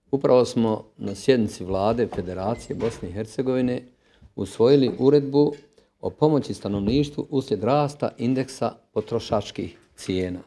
Upravo smo na sjednici Vlade Federacije Bosne i Hercegovine usvojili uredbu o pomoći stanovništvu uslijed rasta indeksa potrošačkih cijena.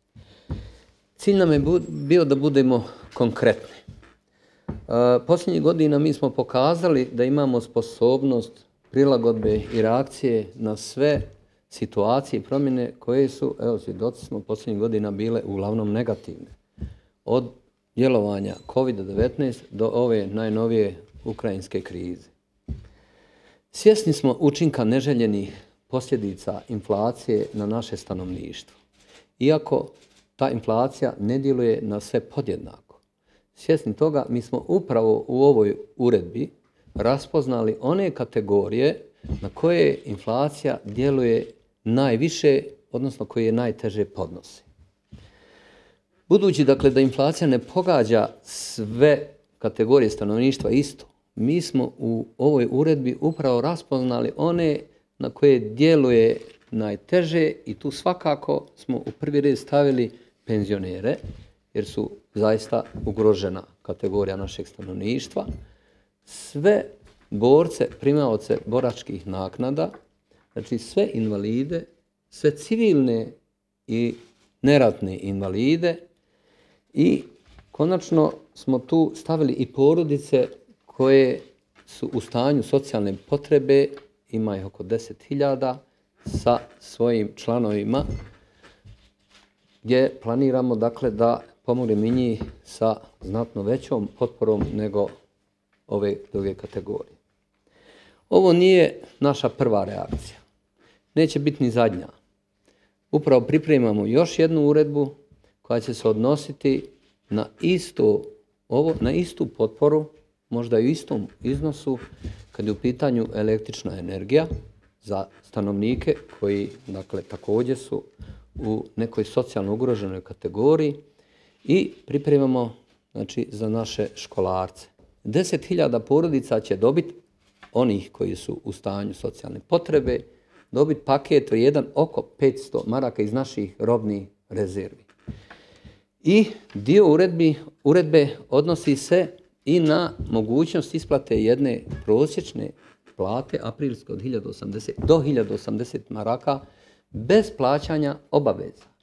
Cilj nam je bio da budemo konkretni. Posljednjih godina mi smo pokazali da imamo sposobnost prilagodbe i reakcije na sve situacije i promjene koje su, evo svjedoci smo, posljednjih godina bile uglavnom negativne. Od djelovanja COVID-19 do ove najnovije ukrajinske krize. Svjesni smo učinka neželjenih posljedica inflacije na naše stanovništvo. Iako ta inflacija ne djeluje na sve podjednako. Svjesni toga, mi smo upravo u ovoj uredbi raspoznali one kategorije na koje inflacija djeluje najviše, odnosno koje najteže podnosi. Budući dakle da inflacija ne pogađa sve kategorije stanovništva isto, mi smo u ovoj uredbi upravo raspoznali one na koje djeluje najteže i tu svakako smo u prvi red stavili penzionere, jer su zaista ugrožena kategorija našeg stanovništva, sve borce, primaoce boračkih naknada, znači sve invalide, sve civilne i neratne invalide i konačno smo tu stavili i porodice koje su u stanju socijalne potrebe, ima ih oko 10.000 sa svojim članovima, gdje planiramo dakle da pomognemo i njih sa znatno većom potporom nego ove druge kategorije. Ovo nije naša prva reakcija. Neće biti ni zadnja. Upravo pripremamo još jednu uredbu koja će se odnositi na istu potporu, možda i u istom iznosu, kad je u pitanju električna energija za stanovnike koji dakle, također su u nekoj socijalno ugroženoj kategoriji i pripremamo znači, za naše školarce. 10.000 porodica će dobiti, onih koji su u stanju socijalne potrebe, dobiti paket vrijedan oko 500 maraka iz naših robnih rezervi. I dio uredbe odnosi se i na mogućnost isplate jedne prosječne plate aprilske od do 1080 maraka bez plaćanja obaveza.